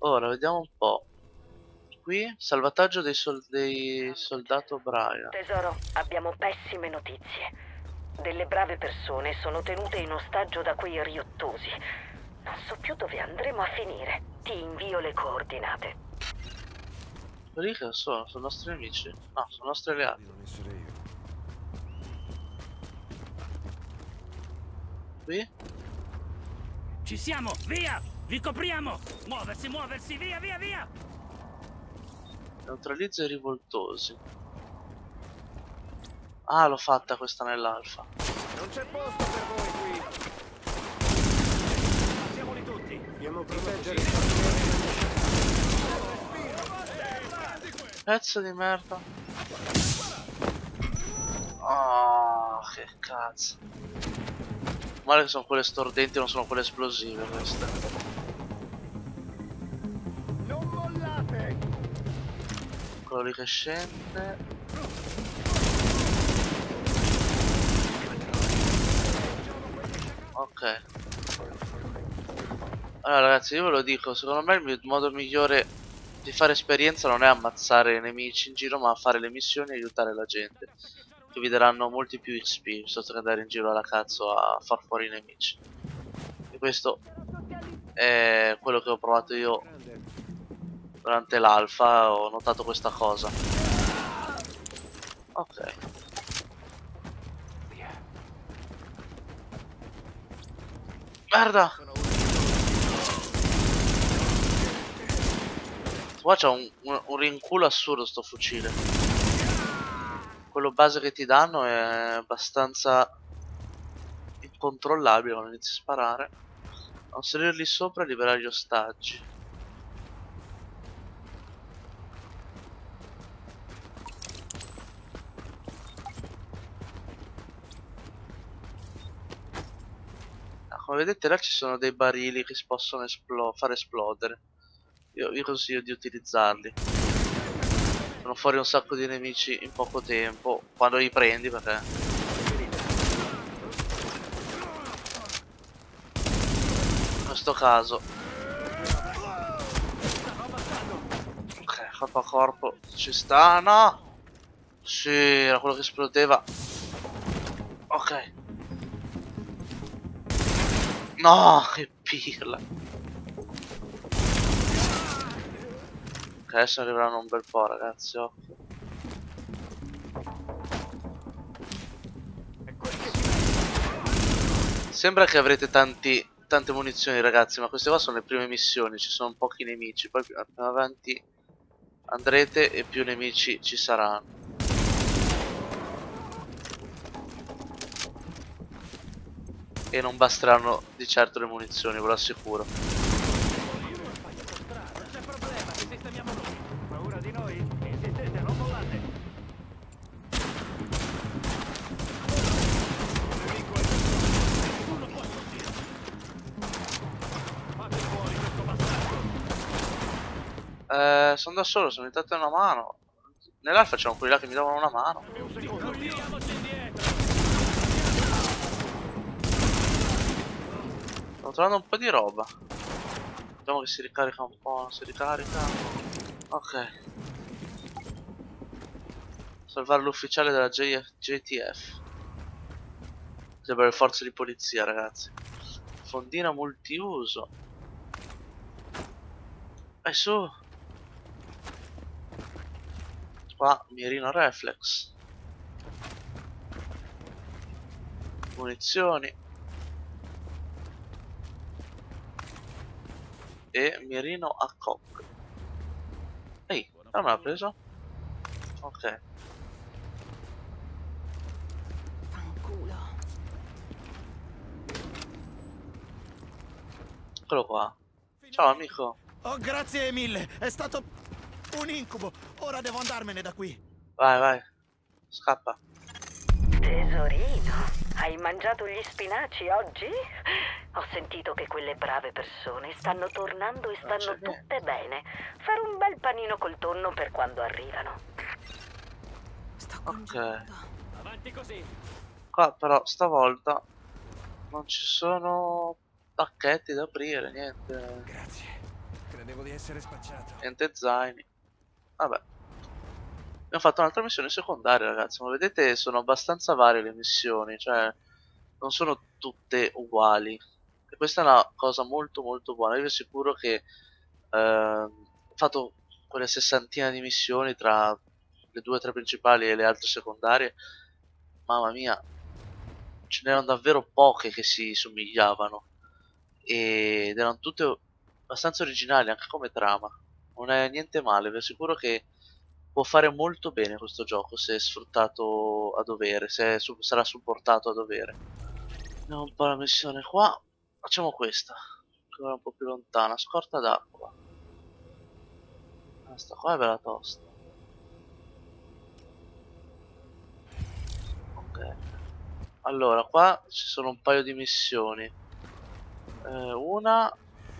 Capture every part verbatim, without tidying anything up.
Ora vediamo un po'. Qui salvataggio dei, sol dei soldato Brian. Tesoro, abbiamo pessime notizie. Delle brave persone sono tenute in ostaggio da quei riottosi. Non so più dove andremo a finire. Ti invio le coordinate. Quelli che sono? Sono nostri nemici? No, sono nostri alleati. Di non essere io. Qui? Ci siamo, via! Vi copriamo! Muoversi, muoversi, via, via, via! Neutralizza i rivoltosi. Ah, l'ho fatta questa nell'alfa. Non c'è posto per voi qui. Siamoli tutti! Dobbiamo proteggere. Pezzo di merda. Oh, che cazzo. Male che sono quelle stordenti, non sono quelle esplosive queste. Non mollate. Quello lì che scende. Ok. Allora ragazzi, io ve lo dico, secondo me il modo migliore di fare esperienza non è ammazzare i nemici in giro, ma fare le missioni e aiutare la gente, che vi daranno molti più X P piuttosto che andare in giro alla cazzo a far fuori i nemici. E questo è quello che ho provato io durante l'alfa, ho notato questa cosa. Ok. Merda! Qua c'ha un, un, un rinculo assurdo sto fucile. Quello base che ti danno è abbastanza incontrollabile quando inizi a sparare. Non salirli sopra e liberare gli ostaggi. Ah, come vedete là ci sono dei barili che si possono esplo far esplodere. Io vi consiglio di utilizzarli. Sono fuori un sacco di nemici in poco tempo, quando li prendi, perché in questo caso ok, corpo a corpo ci sta. No! Sì, era quello che esplodeva. Ok. No, che pirla. Ok, adesso arriveranno un bel po', ragazzi, occhio. Sembra che avrete tanti, tante munizioni, ragazzi, ma queste qua sono le prime missioni, ci sono pochi nemici, poi più più avanti andrete e più nemici ci saranno. E non basteranno di certo le munizioni, ve lo assicuro. Non c'è problema, ci sistemiamo noi. Paura di noi? Insistete, non mollate. Nessuno può sfuggire. Fate fuori questo bastardo. Eh, sono da solo, sono entrato una mano. Nell'alfa c'erano quelli là che mi davano una mano. Corriamoci indietro. Sto trovando un po' di roba. Vediamo che si ricarica un po', non si ricarica. Ok. Salvare l'ufficiale della J T F. Sembra le forze di polizia, ragazzi. Fondina multiuso. Vai su. Qua mirino reflex. Munizioni. E mirino a cock. Ehi, non me l'ha preso? Ok. Fanculo. Eccolo qua. Ciao amico. Oh, grazie mille, è stato un incubo. Ora devo andarmene da qui. Vai, vai. Scappa. Tesorino, hai mangiato gli spinaci oggi? Ho sentito che quelle brave persone stanno tornando e stanno c'è niente. tutte bene. Fare un bel panino col tonno per quando arrivano. Sto Ok. congelando. Avanti così. Qua però stavolta non ci sono pacchetti da aprire, niente. Grazie. Credevo di essere spacciato. Niente zaini. Vabbè. Abbiamo fatto un'altra missione secondaria, ragazzi. Come vedete sono abbastanza varie le missioni, cioè non sono tutte uguali. E questa è una cosa molto molto buona. Io vi assicuro che eh, ho fatto quelle sessantina di missioni tra le due o tre principali e le altre secondarie. Mamma mia, ce n'erano davvero poche che si somigliavano. Ed erano tutte abbastanza originali anche come trama. Non è niente male, vi assicuro che può fare molto bene questo gioco se è sfruttato a dovere, se su sarà supportato a dovere. Andiamo un po' la missione qua. Facciamo questa, che è un po' più lontana. Scorta d'acqua. Questa qua è bella tosta. Ok. Allora, qua ci sono un paio di missioni. Eh, una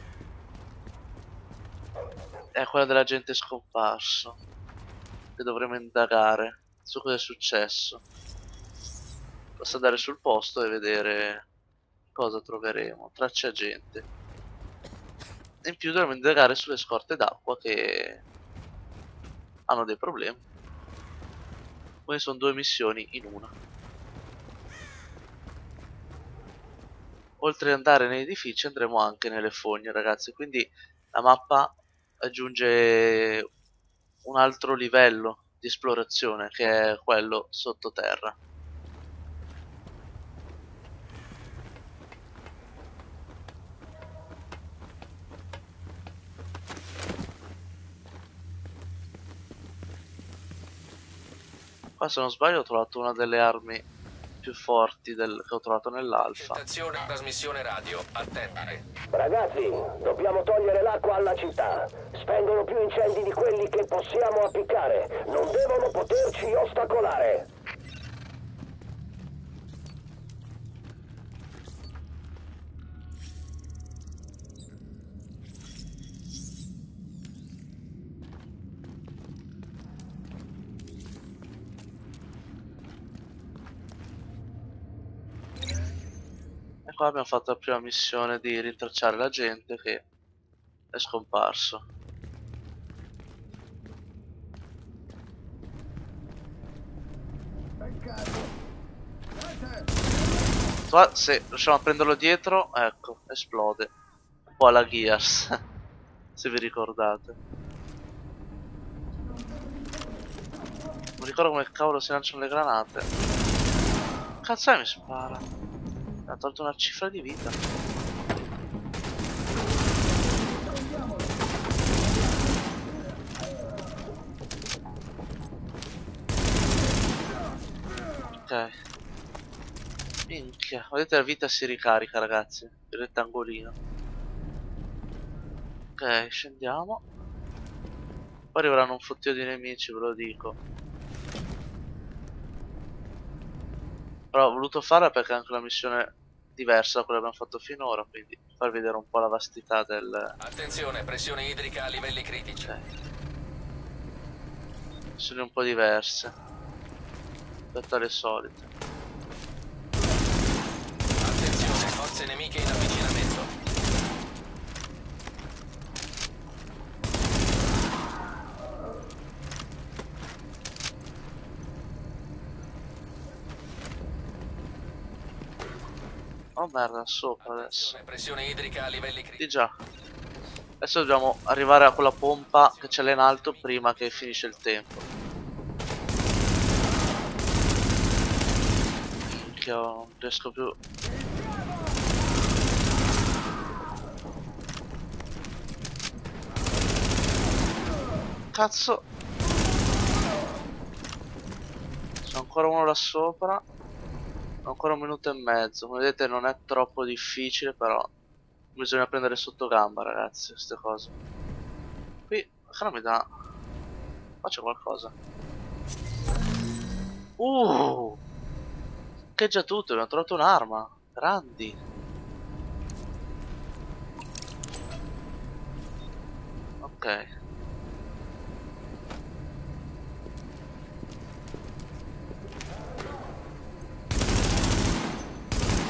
è quella dell'agente scomparso, che dovremo indagare su cosa è successo. Basta andare sul posto e vedere cosa troveremo. Tracce agente. E in più dovremo indagare sulle scorte d'acqua che hanno dei problemi. Quindi sono due missioni in una. Oltre ad andare negli edifici andremo anche nelle fogne, ragazzi. Quindi la mappa aggiunge un altro livello di esplorazione, che è quello sottoterra. Qua se non sbaglio ho trovato una delle armi più forti del... che ho trovato nell'alfa. Stazione trasmissione radio, attendere. Ragazzi, dobbiamo togliere l'acqua alla città. Spendono più incendi di quelli che possiamo appiccare. Non devono poterci ostacolare. E qua abbiamo fatto la prima missione di rintracciare la gente che è scomparso. Qua se riusciamo a prenderlo dietro, ecco, esplode. Un po' alla Gears, se vi ricordate. Non ricordo come cavolo si lanciano le granate. Cazzo è, mi spara. Mi ha tolto una cifra di vita. Ok. Minchia, vedete la vita si ricarica, ragazzi. Il rettangolino. Ok, scendiamo. Poi arriveranno un fottio di nemici, ve lo dico. Però ho voluto farla perché è anche una missione diversa da quella che abbiamo fatto finora, quindi far vedere un po' la vastità del... Attenzione, pressione idrica a livelli critici. Ok. Missioni un po' diverse rispetto alle solite. Attenzione, forze nemiche in avvicinamento. Oh merda, sopra adesso. Attenzione, pressione idrica a livelli Di critici. già. Adesso dobbiamo arrivare a quella pompa che c'è là in alto prima che finisce il tempo. Minchia, non riesco più. Cazzo. C'è ancora uno là sopra. Ancora un minuto e mezzo. Come vedete non è troppo difficile, però bisogna prendere sotto gamba, ragazzi, queste cose. Qui che non mi dà. Qua c'è qualcosa. Uh Che già tutto, abbiamo trovato un'arma. Grandi. Ok.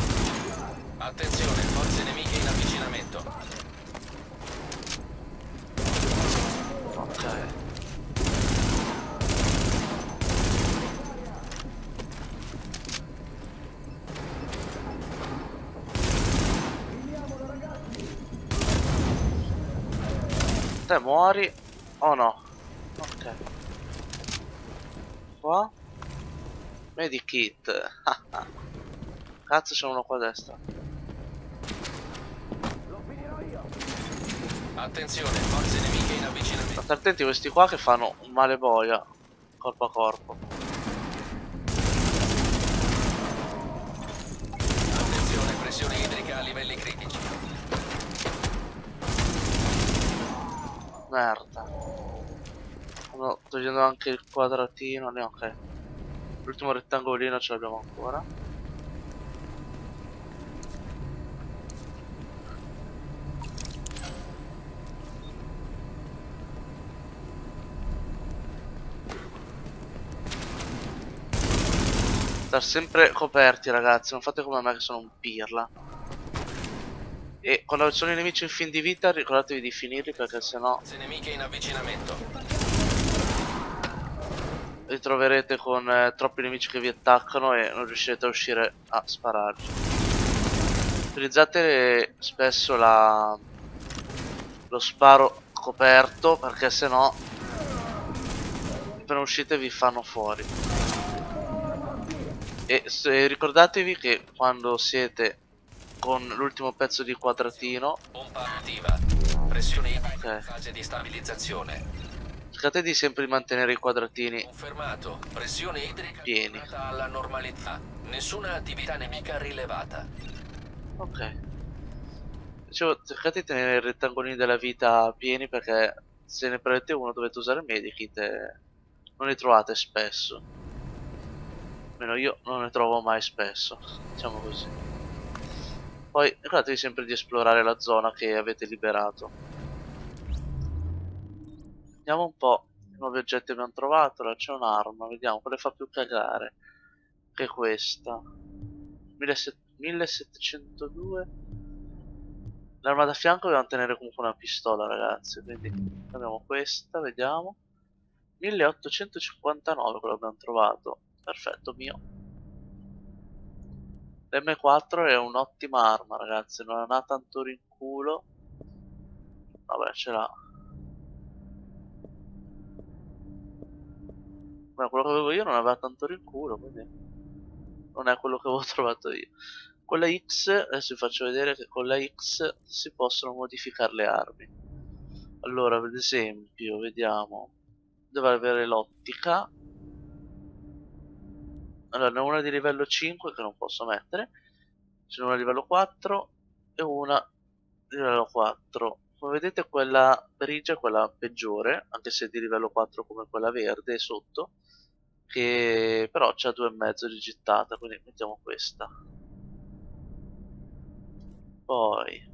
Attenzione, forze nemiche in avvicinamento. Te muori o no? Ok. Qua. Medikit. Cazzo, c'è uno qua a destra. Attenzione, forze nemiche in avvicinamento. State attenti a questi qua che fanno un male boia. Corpo a corpo. Attenzione, pressione idrica a livelli critici. Merda. Sto togliendo anche il quadratino. Ne ok. L'ultimo rettangolino ce l'abbiamo ancora. Star sempre coperti, ragazzi, non fate come me che sono un pirla. E quando sono i nemici in fin di vita ricordatevi di finirli, perché sennò Forze nemiche in avvicinamento. vi troverete con eh, troppi nemici che vi attaccano e non riuscirete a uscire a spararci. Utilizzate spesso la... lo sparo coperto, perché sennò appena uscite vi fanno fuori. E se, ricordatevi che quando siete con l'ultimo pezzo di quadratino, Pompa attiva. Pressione idrica Ok. in fase di stabilizzazione. cercate di sempre mantenere i quadratini Confermato. Pressione idrica pieni. tornata alla normalità. Nessuna attività nemica rilevata. Ok. Dicevo, cercate di tenere i rettangolini della vita pieni, perché se ne prendete uno dovete usare il medikit e non li trovate spesso. Almeno io non ne trovo mai spesso, diciamo così. Poi ricordatevi sempre di esplorare la zona che avete liberato. Vediamo un po' che nuovi oggetti abbiamo trovato. Là c'è un'arma, vediamo quale fa più cagare che questa. millesettecentodue. L'arma da fianco dobbiamo tenere comunque una pistola, ragazzi, quindi abbiamo questa, vediamo. milleottocentocinquantanove quello abbiamo trovato. Perfetto, mio. L'M quattro è un'ottima arma, ragazzi, non ha tanto rinculo. Vabbè, ce l'ha. Ma quello che avevo io non aveva tanto rinculo, quindi non è quello che avevo trovato io. Con la X, adesso vi faccio vedere che con la X si possono modificare le armi. Allora, ad esempio, vediamo. Deve avere l'ottica. Allora, ne ho una di livello cinque che non posso mettere. Ce n'è una di livello quattro e una di livello quattro. Come vedete quella grigia è quella peggiore, anche se è di livello quattro come quella verde sotto, che però c'ha due e mezzo di gittata, quindi mettiamo questa. Poi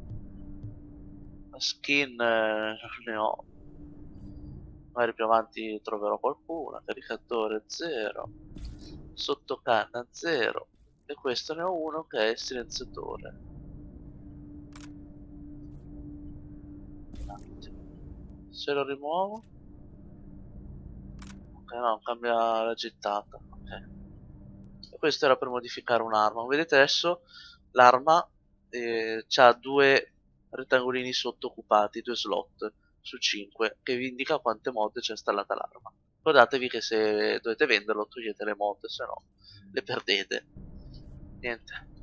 la skin eh, ne ho, magari più avanti troverò qualcuna. Caricatore zero, sottocanna zero, e questo ne ho uno che è il silenziatore. Un attimo. Se lo rimuovo, ok, no, cambia la gittata. Ok, e questo era per modificare un'arma. Vedete adesso l'arma eh, ha due rettangolini sotto occupati, due slot su cinque, che vi indica quante mod c'è installata l'arma. Ricordatevi che se dovete venderlo togliete le mod, se no le perdete. Niente,